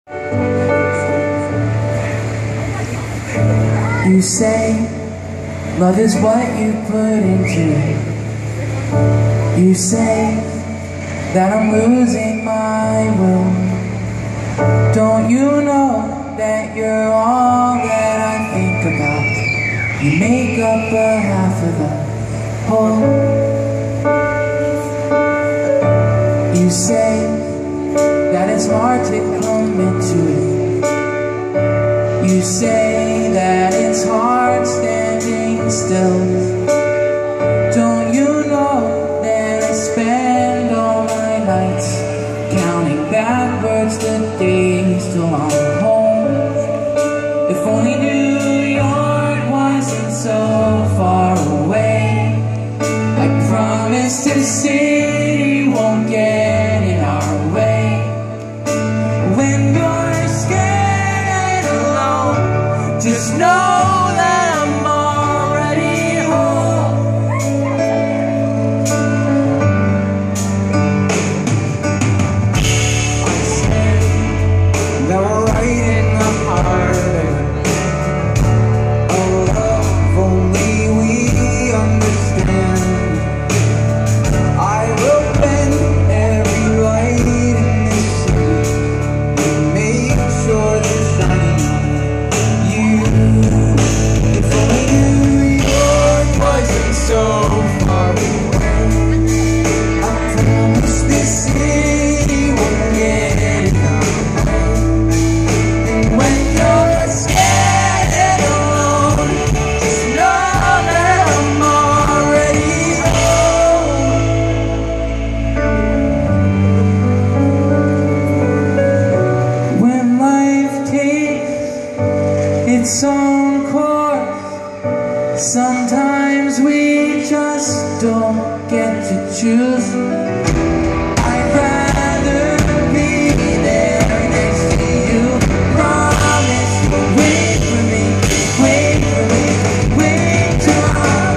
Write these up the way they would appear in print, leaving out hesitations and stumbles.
You say love is what you put into it. You say that I'm losing my will. Don't you know that you're all that I think about? You make up a half of the whole. You say that it's hard to commit to it. You say that it's hard standing still. Don't you know that I spend all my nights counting backwards the days till I'm home? If only New York wasn't so far away, I promise the city won't get in our way. When you're scared and alone, just know that I'm already home. I said that we're writing the heart of love only we understand. I will bend every light in this city and make sure they're shining on you. If only New York wasn't so far away, I promise this city won't get in our way. And when you're scared and alone, just know that I'm already home. When life takes its own course, sometimes we just don't get to choose. I'd rather be there next to you. Promise you'll wait for me, wait for me, wait till I'm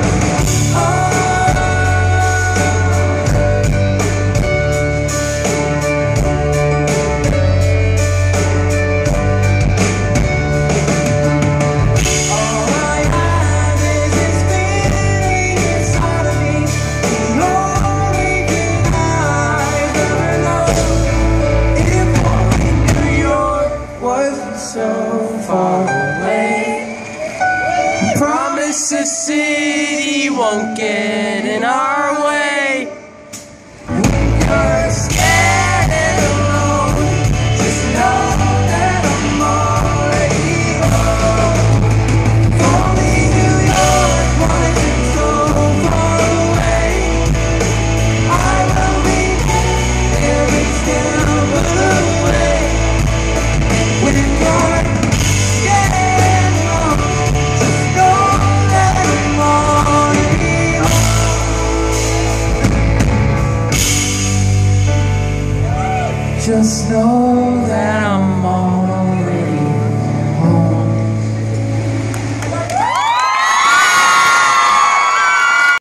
all I have is this feeling inside of me. The only thing I've ever known. If only New York wasn't so far away, I promise the city won't get in our way. When you're scared and alone, just know that I'm already home. If only New York wasn't so far away, I will be every step of the way. When you're scared and alone, just know that I'm already home. Just know that I'm already